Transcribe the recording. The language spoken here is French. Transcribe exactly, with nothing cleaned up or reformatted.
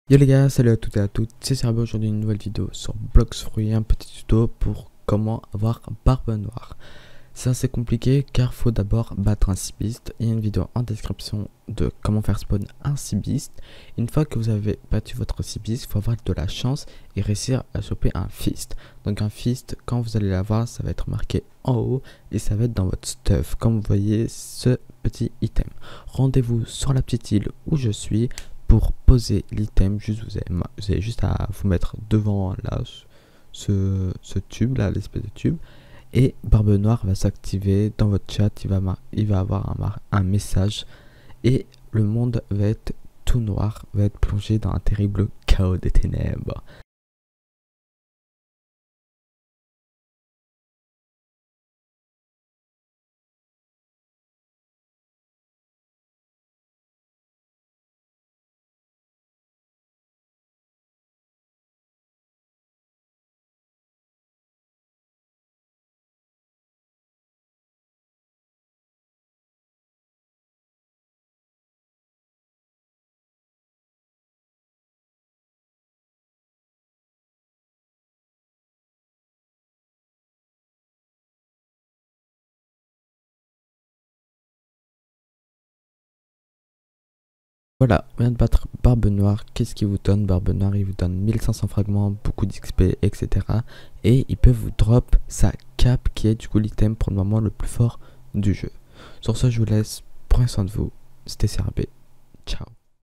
Yo les gars, salut à toutes et à toutes, c'est Serbo. Aujourd'hui une nouvelle vidéo sur Bloxfruit, un petit tuto pour comment avoir barbe noire. C'est assez compliqué car faut d'abord battre un Seabeast. Il y a une vidéo en description de comment faire spawn un Seabeast. Une fois que vous avez battu votre Seabeast, il faut avoir de la chance et réussir à choper un Feast. Donc un Feast, quand vous allez l'avoir, ça va être marqué en haut et ça va être dans votre stuff, comme vous voyez ce petit item. Rendez-vous sur la petite île où je suis. Pour poser l'item, juste vous avez, vous avez juste à vous mettre devant là ce, ce tube là, l'espèce de tube, et Barbe Noire va s'activer dans votre chat. Il va, il va avoir un, un message et le monde va être tout noir, va être plongé dans un terrible chaos des ténèbres. Voilà, on vient de battre Barbe Noire. Qu'est-ce qu'il vous donne Barbe Noire? Il vous donne mille cinq cents fragments, beaucoup d'X P, et cetera. Et il peut vous drop sa cape qui est du coup l'item pour le moment le plus fort du jeu. Sur ce, je vous laisse. Prenez soin de vous. C'était C R B. Ciao.